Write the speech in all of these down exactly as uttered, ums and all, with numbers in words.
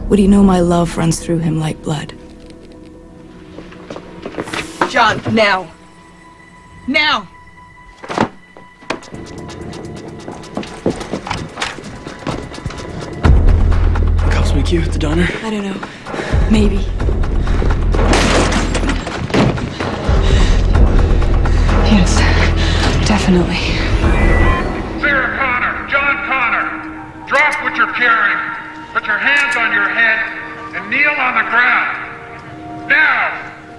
Would he know my love runs through him like blood? John, now! Now! Cops meet you at the diner? I don't know. Maybe. Yes, definitely. Sarah Connor, John Connor, drop what you're carrying. Put your hands on your head and kneel on the ground. Now!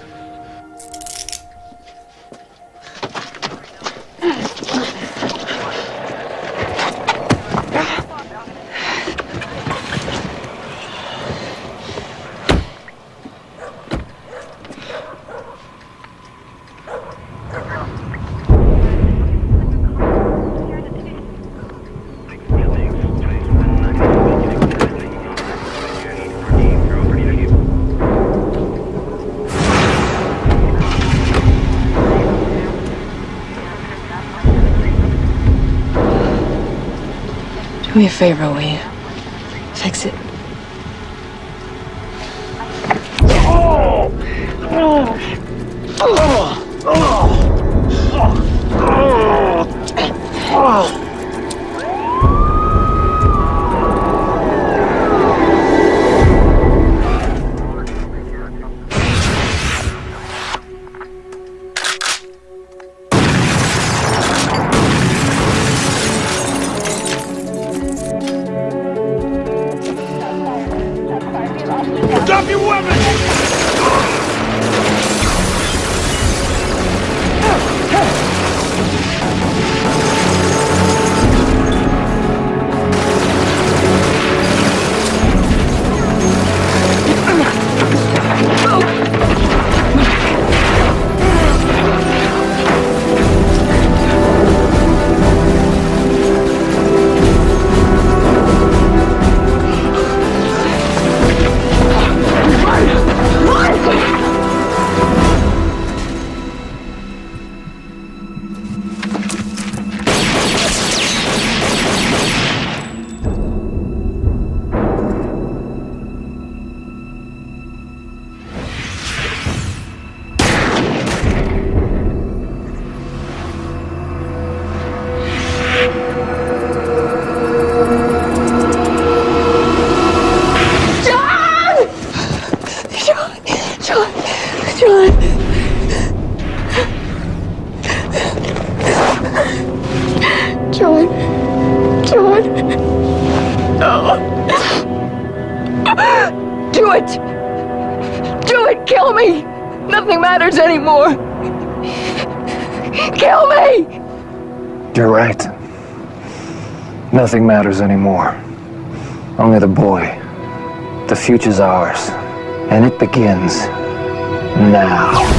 Do me a favor, will you? Fix it. Oh! Oh! Oh! Oh! Oh! Drop your weapon! John. John. No. Do it! Do it! Kill me! Nothing matters anymore! Kill me! You're right. Nothing matters anymore. Only the boy. The future's ours. And it begins now.